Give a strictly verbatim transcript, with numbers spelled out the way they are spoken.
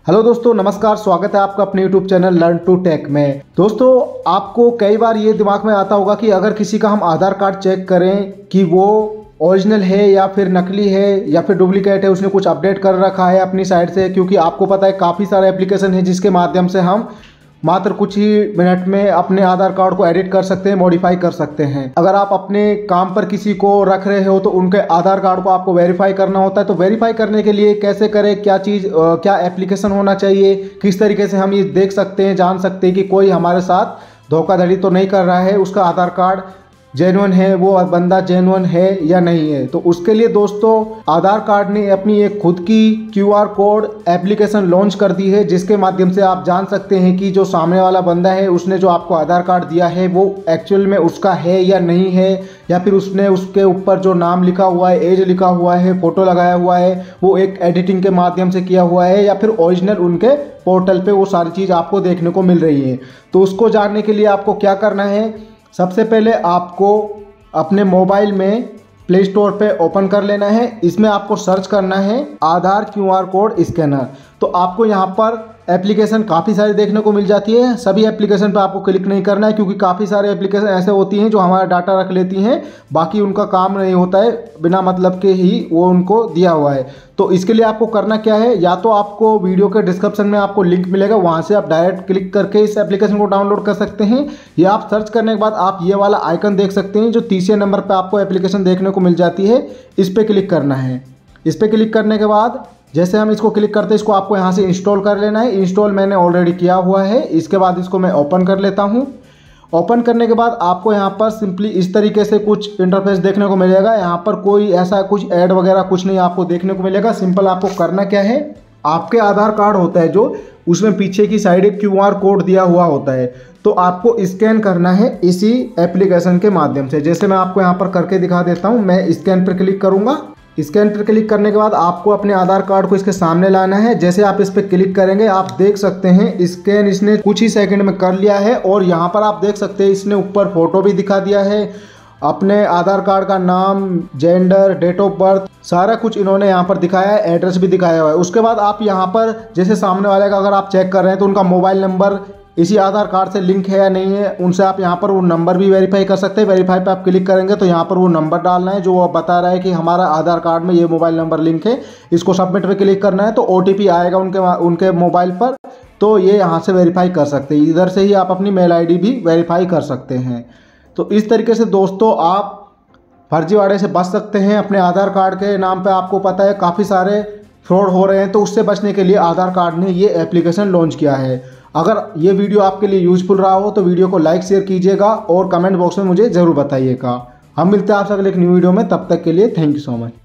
Hello दोस्तों, नमस्कार। स्वागत है आपका अपने YouTube channel learn to tech में। दोस्तों, आपको कई बार ये दिमाग में आता होगा कि अगर किसी का हम आधार कार्ड चेक करें कि वो ओरिजिनल है या फिर नकली है या फिर डुप्लीकेट है, उसने कुछ अपडेट कर रखा है अपनी साइड से। क्योंकि आपको पता है काफ़ी सारे एप्लीकेशन है जिसके माध्यम से हम मात्र कुछ ही मिनट में अपने आधार कार्ड को एडिट कर सकते हैं, मॉडिफाई कर सकते हैं। अगर आप अपने काम पर किसी को रख रहे हो तो उनके आधार कार्ड को आपको वेरीफाई करना होता है। तो वेरीफाई करने के लिए कैसे करें, क्या चीज़, क्या एप्लीकेशन होना चाहिए, किस तरीके से हम ये देख सकते हैं, जान सकते हैं कि कोई हमारे साथ धोखाधड़ी तो नहीं कर रहा है, उसका आधार कार्ड जेन्युइन है, वो बंदा जेन्युइन है या नहीं है। तो उसके लिए दोस्तों आधार कार्ड ने अपनी एक खुद की क्यूआर कोड एप्लीकेशन लॉन्च कर दी है, जिसके माध्यम से आप जान सकते हैं कि जो सामने वाला बंदा है उसने जो आपको आधार कार्ड दिया है वो एक्चुअल में उसका है या नहीं है, या फिर उसने उसके ऊपर जो नाम लिखा हुआ है, एज लिखा हुआ है, फोटो लगाया हुआ है, वो एक एडिटिंग के माध्यम से किया हुआ है या फिर ओरिजिनल उनके पोर्टल पे वो सारी चीज़ आपको देखने को मिल रही है। तो उसको जानने के लिए आपको क्या करना है, सबसे पहले आपको अपने मोबाइल में प्ले स्टोर पे ओपन कर लेना है। इसमें आपको सर्च करना है आधार क्यूआर कोड स्कैनर। तो आपको यहाँ पर एप्लीकेशन काफ़ी सारी देखने को मिल जाती है। सभी एप्लीकेशन पे आपको क्लिक नहीं करना है, क्योंकि काफ़ी सारे एप्लीकेशन ऐसे होती हैं जो हमारा डाटा रख लेती हैं, बाकी उनका काम नहीं होता है, बिना मतलब के ही वो उनको दिया हुआ है। तो इसके लिए आपको करना क्या है, या तो आपको वीडियो के डिस्क्रिप्शन में आपको लिंक मिलेगा, वहाँ से आप डायरेक्ट क्लिक करके इस एप्लीकेशन को डाउनलोड कर सकते हैं, या आप सर्च करने के बाद आप ये वाला आइकन देख सकते हैं जो तीसरे नंबर पर आपको एप्लीकेशन देखने को मिल जाती है। इस पर क्लिक करना है। इस पर क्लिक करने के बाद जैसे हम इसको क्लिक करते हैं, इसको आपको यहाँ से इंस्टॉल कर लेना है। इंस्टॉल मैंने ऑलरेडी किया हुआ है। इसके बाद इसको मैं ओपन कर लेता हूँ। ओपन करने के बाद आपको यहाँ पर सिंपली इस तरीके से कुछ इंटरफेस देखने को मिलेगा। यहाँ पर कोई ऐसा कुछ ऐड वगैरह कुछ नहीं आपको देखने को मिलेगा। सिंपल आपको करना क्या है, आपके आधार कार्ड होता है जो, उसमें पीछे की साइड एक क्यूआर कोड दिया हुआ होता है, तो आपको स्कैन करना है इसी एप्लीकेशन के माध्यम से। जैसे मैं आपको यहाँ पर करके दिखा देता हूँ। मैं स्कैन पर क्लिक करूँगा। स्कैन पर क्लिक करने के बाद आपको अपने आधार कार्ड को इसके सामने लाना है। जैसे आप इस पर क्लिक करेंगे आप देख सकते हैं स्कैन इसने कुछ ही सेकंड में कर लिया है। और यहाँ पर आप देख सकते हैं इसने ऊपर फोटो भी दिखा दिया है, अपने आधार कार्ड का नाम, जेंडर, डेट ऑफ बर्थ, सारा कुछ इन्होंने यहाँ पर दिखाया है, एड्रेस भी दिखाया हुआ है। उसके बाद आप यहाँ पर जैसे सामने वाले का अगर आप चेक कर रहे हैं तो उनका मोबाइल नंबर इसी आधार कार्ड से लिंक है या नहीं है, उनसे आप यहाँ पर वो नंबर भी वेरीफाई कर सकते हैं। वेरीफाई पे आप क्लिक करेंगे तो यहाँ पर वो नंबर डालना है जो बता रहा है कि हमारा आधार कार्ड में ये मोबाइल नंबर लिंक है। इसको सबमिट पे क्लिक करना है तो ओटीपी आएगा उनके उनके मोबाइल पर, तो ये यहाँ से वेरीफाई कर सकते हैं। इधर से ही आप अपनी मेल आई डी भी वेरीफाई कर सकते हैं। तो इस तरीके से दोस्तों आप फर्जीवाड़े से बच सकते हैं। अपने आधार कार्ड के नाम पे आपको पता है काफ़ी सारे फ्रॉड हो रहे हैं, तो उससे बचने के लिए आधार कार्ड ने ये एप्लीकेशन लॉन्च किया है। अगर ये वीडियो आपके लिए यूजफुल रहा हो तो वीडियो को लाइक शेयर कीजिएगा और कमेंट बॉक्स में मुझे ज़रूर बताइएगा। हम मिलते हैं आपसे अगले एक न्यू वीडियो में। तब तक के लिए थैंक यू सो मच।